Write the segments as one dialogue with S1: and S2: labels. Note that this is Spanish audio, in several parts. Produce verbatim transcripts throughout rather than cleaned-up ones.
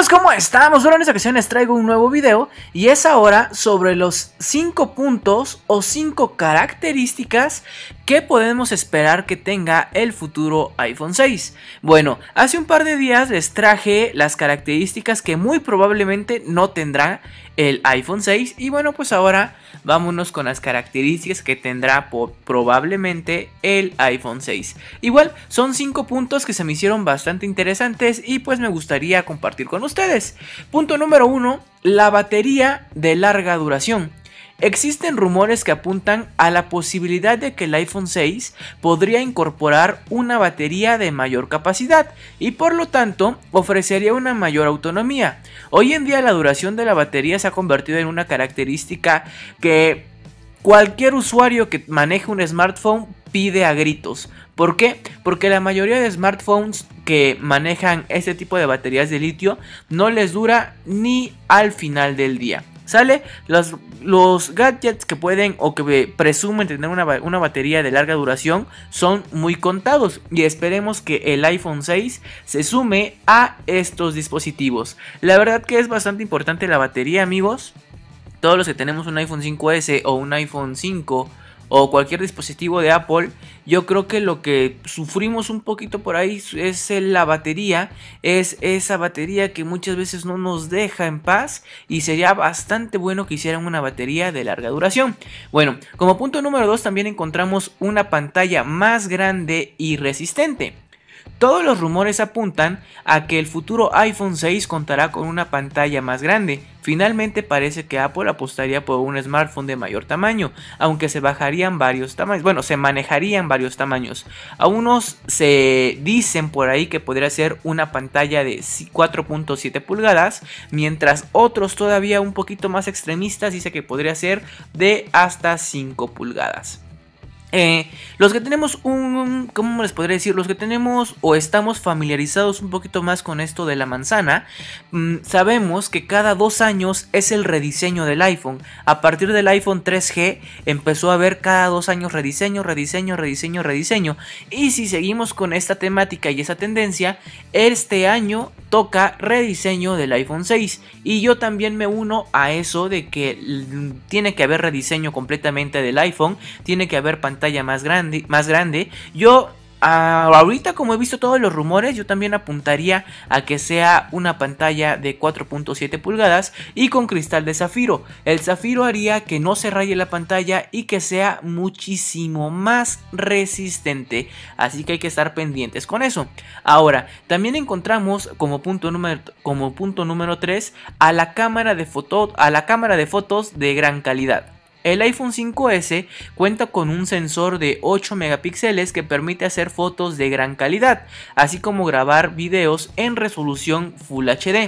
S1: Amigos, ¿cómo estamos? Ahora en esta ocasión les traigo un nuevo video y es ahora sobre los cinco puntos o cinco características que podemos esperar que tenga el futuro iPhone seis. Bueno, hace un par de días les traje las características que muy probablemente no tendrá el iPhone seis y bueno, pues ahora vámonos con las características que tendrá probablemente el iPhone seis. Igual son cinco puntos que se me hicieron bastante interesantes y pues me gustaría compartir con ustedes. Punto número uno, la batería de larga duración. Existen rumores que apuntan a la posibilidad de que el iPhone seis podría incorporar una batería de mayor capacidad y por lo tanto ofrecería una mayor autonomía. Hoy en día la duración de la batería se ha convertido en una característica que cualquier usuario que maneje un smartphone pide a gritos. ¿Por qué? Porque la mayoría de smartphones que manejan este tipo de baterías de litio no les dura ni al final del día. ¿Sale? Los, los gadgets que pueden o que presumen tener una, una batería de larga duración son muy contados y esperemos que el iPhone seis se sume a estos dispositivos. La verdad que es bastante importante la batería, amigos. Todos los que tenemos un iPhone cinco ese o un iPhone cinco o cualquier dispositivo de Apple, yo creo que lo que sufrimos un poquito por ahí es la batería, es esa batería que muchas veces no nos deja en paz y sería bastante bueno que hicieran una batería de larga duración. Bueno, como punto número dos también encontramos una pantalla más grande y resistente. Todos los rumores apuntan a que el futuro iPhone seis contará con una pantalla más grande. Finalmente parece que Apple apostaría por un smartphone de mayor tamaño, aunque se bajarían varios tamaños, bueno, se manejarían varios tamaños. A unos se dicen por ahí que podría ser una pantalla de cuatro punto siete pulgadas, mientras otros todavía un poquito más extremistas dicen que podría ser de hasta cinco pulgadas. Eh, los que tenemos un, ¿cómo les podría decir? Los que tenemos o estamos familiarizados un poquito más con esto de la manzana, mmm, sabemos que cada dos años es el rediseño del iPhone. A partir del iPhone tres G empezó a haber cada dos años rediseño, rediseño, rediseño, rediseño. Y si seguimos con esta temática y esa tendencia, este año toca rediseño del iPhone seis. Y yo también me uno a eso de que tiene que haber rediseño completamente del iPhone, tiene que haber pantalla más grande, más grande. Yo uh, ahorita, como he visto todos los rumores, yo también apuntaría a que sea una pantalla de cuatro punto siete pulgadas y con cristal de zafiro. El zafiro haría que no se raye la pantalla y que sea muchísimo más resistente, así que hay que estar pendientes con eso. Ahora, también encontramos como punto número como punto número tres a la cámara de foto, a la cámara de fotos de gran calidad. El iPhone cinco ese cuenta con un sensor de ocho megapíxeles que permite hacer fotos de gran calidad, así como grabar videos en resolución Full H D.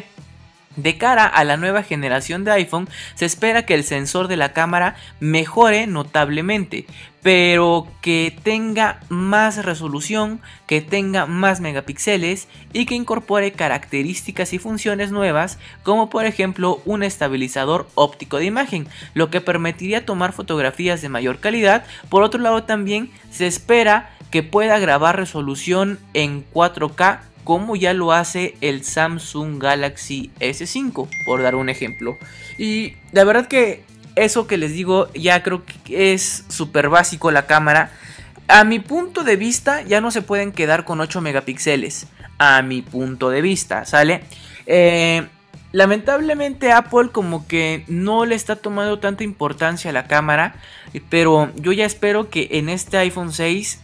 S1: De cara a la nueva generación de iPhone, se espera que el sensor de la cámara mejore notablemente, pero que tenga más resolución, que tenga más megapíxeles y que incorpore características y funciones nuevas, como por ejemplo un estabilizador óptico de imagen, lo que permitiría tomar fotografías de mayor calidad. Por otro lado, también se espera que pueda grabar resolución en cuatro K, como ya lo hace el Samsung Galaxy S cinco, por dar un ejemplo. Y la verdad que eso que les digo ya creo que es súper básico la cámara. A mi punto de vista ya no se pueden quedar con ocho megapíxeles. A mi punto de vista, ¿sale? Eh... Lamentablemente Apple como que no le está tomando tanta importancia a la cámara, pero yo ya espero que en este iPhone seis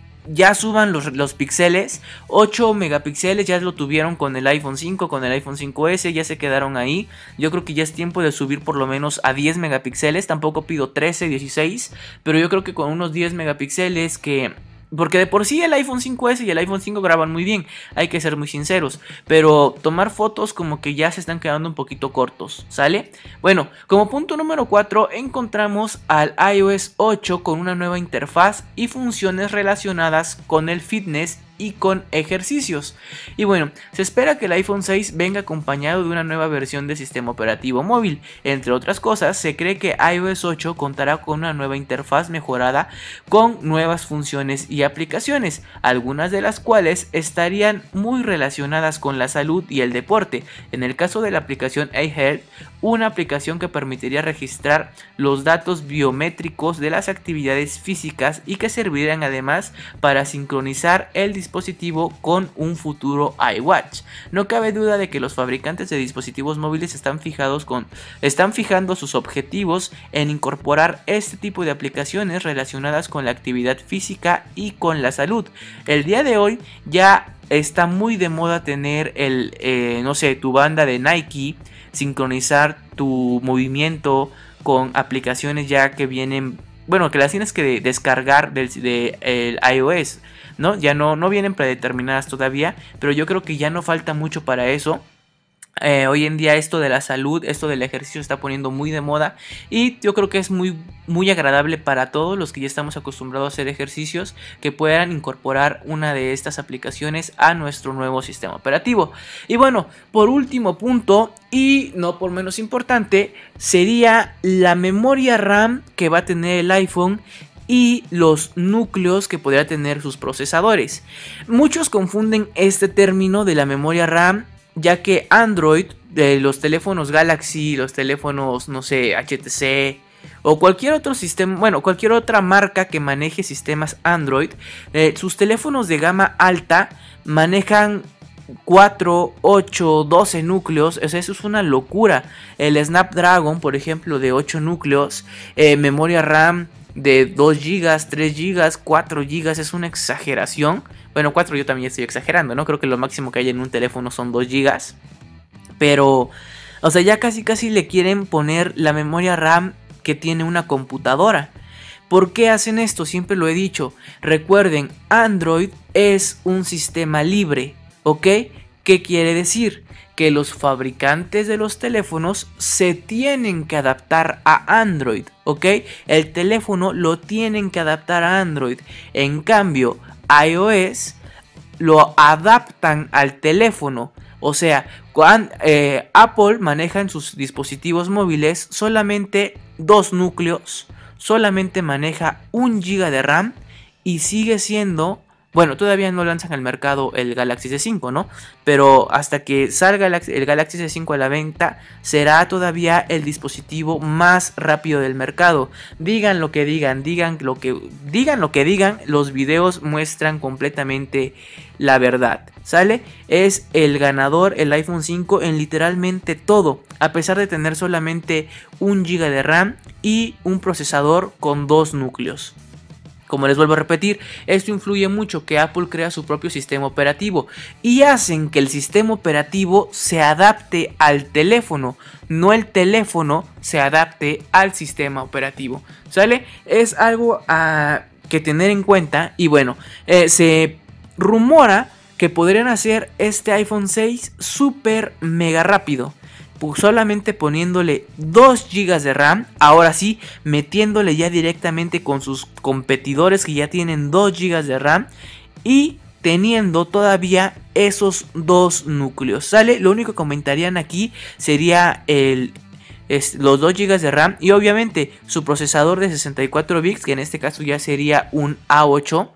S1: ya suban los, los píxeles. Ocho megapíxeles ya lo tuvieron con el iPhone cinco, con el iPhone cinco ese, ya se quedaron ahí. Yo creo que ya es tiempo de subir por lo menos a diez megapíxeles. Tampoco pido trece, dieciséis, pero yo creo que con unos diez megapíxeles que... Porque de por sí el iPhone cinco ese y el iPhone cinco graban muy bien, hay que ser muy sinceros, pero tomar fotos como que ya se están quedando un poquito cortos, ¿sale? Bueno, como punto número cuatro encontramos al iOS ocho con una nueva interfaz y funciones relacionadas con el fitness y con ejercicios. Y bueno, se espera que el iPhone seis venga acompañado de una nueva versión del sistema operativo móvil. Entre otras cosas, se cree que iOS ocho contará con una nueva interfaz mejorada con nuevas funciones y aplicaciones, algunas de las cuales estarían muy relacionadas con la salud y el deporte. En el caso de la aplicación iHealth, una aplicación que permitiría registrar los datos biométricos de las actividades físicas y que servirían además para sincronizar el dispositivo con un futuro iWatch. No cabe duda de que los fabricantes de dispositivos móviles están fijados con están fijando sus objetivos en incorporar este tipo de aplicaciones relacionadas con la actividad física y con la salud. El día de hoy ya está muy de moda tener el eh, no sé, tu banda de Nike, sincronizar tu movimiento con aplicaciones ya que vienen, bueno, que las tienes que descargar del de, el iOS, ¿no? Ya no, no vienen predeterminadas todavía, pero yo creo que ya no falta mucho para eso. Eh, hoy en día esto de la salud, esto del ejercicio se está poniendo muy de moda y yo creo que es muy, muy agradable para todos los que ya estamos acostumbrados a hacer ejercicios que puedan incorporar una de estas aplicaciones a nuestro nuevo sistema operativo. Y bueno, por último punto y no por menos importante, sería la memoria RAM que va a tener el iPhone y los núcleos que podría tener sus procesadores. Muchos confunden este término de la memoria RAM, ya que Android, de los teléfonos Galaxy, los teléfonos, no sé, H T C o cualquier otro sistema, bueno, cualquier otra marca que maneje sistemas Android, eh, sus teléfonos de gama alta manejan cuatro, ocho, doce núcleos. O sea, eso es una locura. El Snapdragon, por ejemplo, de ocho núcleos, eh, memoria RAM de dos gigas, tres gigas, cuatro gigas, es una exageración. Bueno, cuatro yo también estoy exagerando, ¿no? Creo que lo máximo que hay en un teléfono son dos gigas. Pero, o sea, ya casi casi le quieren poner la memoria RAM que tiene una computadora. ¿Por qué hacen esto? Siempre lo he dicho. Recuerden, Android es un sistema libre, ¿ok? ¿Qué quiere decir? Que los fabricantes de los teléfonos se tienen que adaptar a Android, ¿ok? El teléfono lo tienen que adaptar a Android. En cambio, iOS lo adaptan al teléfono. O sea, cuando, eh, Apple maneja en sus dispositivos móviles solamente dos núcleos, solamente maneja un giga de RAM y sigue siendo... Bueno, todavía no lanzan al mercado el Galaxy S cinco, ¿no? Pero hasta que salga el Galaxy S cinco a la venta, será todavía el dispositivo más rápido del mercado. Digan lo que digan, digan lo que digan, lo que digan, los videos muestran completamente la verdad, ¿sale? Es el ganador el iPhone cinco en literalmente todo, a pesar de tener solamente un giga de RAM y un procesador con dos núcleos. Como les vuelvo a repetir, esto influye mucho que Apple crea su propio sistema operativo y hacen que el sistema operativo se adapte al teléfono, no el teléfono se adapte al sistema operativo, ¿sale? Es algo a que tener en cuenta y bueno, eh, se rumora que podrían hacer este iPhone seis súper mega rápido. Pues solamente poniéndole dos gigas de RAM, ahora sí, metiéndole ya directamente con sus competidores que ya tienen dos gigas de RAM y teniendo todavía esos dos núcleos, ¿sale? Lo único que comentarían aquí sería el, es, los dos gigas de RAM y obviamente su procesador de sesenta y cuatro bits, que en este caso ya sería un A ocho.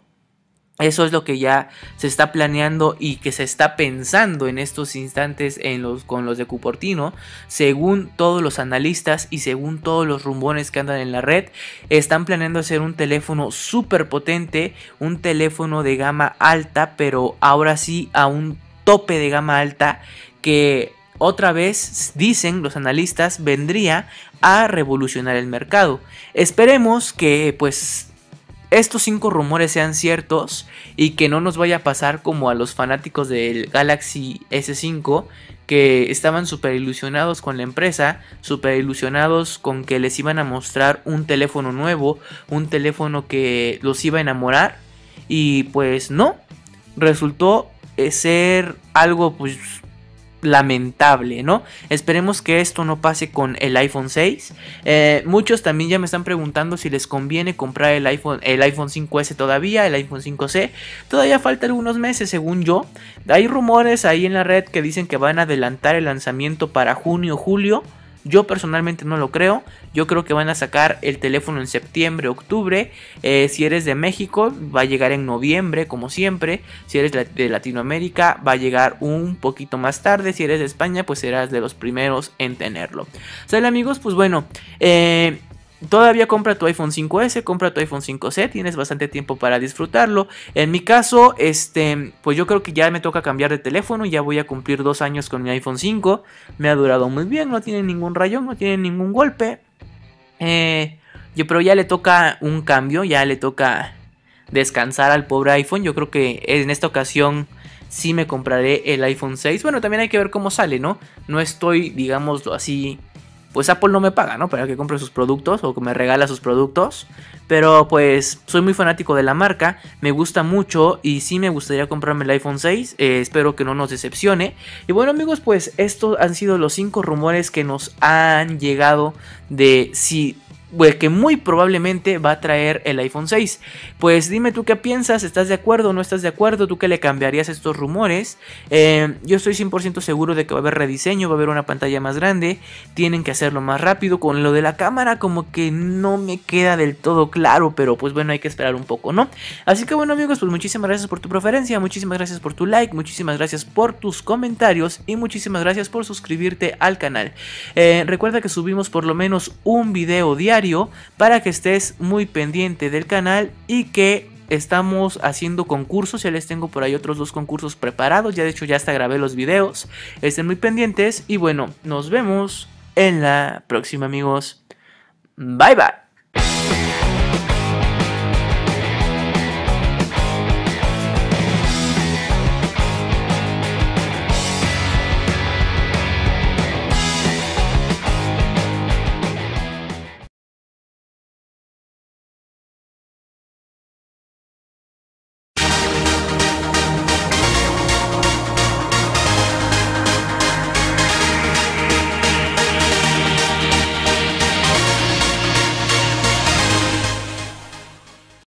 S1: Eso es lo que ya se está planeando y que se está pensando en estos instantes en los, con los de Cupertino. Según todos los analistas y según todos los rumores que andan en la red, están planeando hacer un teléfono súper potente, un teléfono de gama alta, pero ahora sí a un tope de gama alta que otra vez, dicen los analistas, vendría a revolucionar el mercado. Esperemos que pues estos cinco rumores sean ciertos y que no nos vaya a pasar como a los fanáticos del Galaxy S cinco, que estaban súper ilusionados con la empresa, súper ilusionados con que les iban a mostrar un teléfono nuevo, un teléfono que los iba a enamorar, y pues no, resultó ser algo pues lamentable, ¿no? Esperemos que esto no pase con el iPhone seis. Eh, muchos también ya me están preguntando si les conviene comprar el iPhone, el iPhone cinco ese todavía, el iPhone cinco ce. Todavía falta algunos meses, según yo. Hay rumores ahí en la red que dicen que van a adelantar el lanzamiento para junio o julio. Yo personalmente no lo creo. Yo creo que van a sacar el teléfono en septiembre, octubre. Eh, si eres de México, va a llegar en noviembre, como siempre. Si eres de Latinoamérica, va a llegar un poquito más tarde. Si eres de España, pues serás de los primeros en tenerlo. ¿Sale, amigos? Pues bueno, eh... todavía compra tu iPhone cinco ese, compra tu iPhone cinco ce, tienes bastante tiempo para disfrutarlo. En mi caso, este, pues yo creo que ya me toca cambiar de teléfono, ya voy a cumplir dos años con mi iPhone cinco, me ha durado muy bien, no tiene ningún rayón, no tiene ningún golpe, eh, yo, pero ya le toca un cambio, ya le toca descansar al pobre iPhone. Yo creo que en esta ocasión sí me compraré el iPhone seis, bueno, también hay que ver cómo sale, ¿no? No estoy, digámoslo así, pues Apple no me paga, ¿no? Para que compre sus productos o que me regala sus productos. Pero pues soy muy fanático de la marca, me gusta mucho y sí me gustaría comprarme el iPhone seis. Eh, espero que no nos decepcione. Y bueno, amigos, pues estos han sido los cinco rumores que nos han llegado de si... pues que muy probablemente va a traer el iPhone seis. Pues dime tú qué piensas, ¿estás de acuerdo o no estás de acuerdo? ¿Tú qué le cambiarías a estos rumores? Eh, yo estoy cien por ciento seguro de que va a haber rediseño, va a haber una pantalla más grande, tienen que hacerlo más rápido. Con lo de la cámara como que no me queda del todo claro, pero pues bueno, hay que esperar un poco, ¿no? Así que bueno, amigos, pues muchísimas gracias por tu preferencia, muchísimas gracias por tu like, muchísimas gracias por tus comentarios y muchísimas gracias por suscribirte al canal. Eh, recuerda que subimos por lo menos un video diario para que estés muy pendiente del canal y que estamos haciendo concursos. Ya les tengo por ahí otros dos concursos preparados, ya de hecho ya hasta grabé los videos, estén muy pendientes y bueno, nos vemos en la próxima, amigos. Bye bye.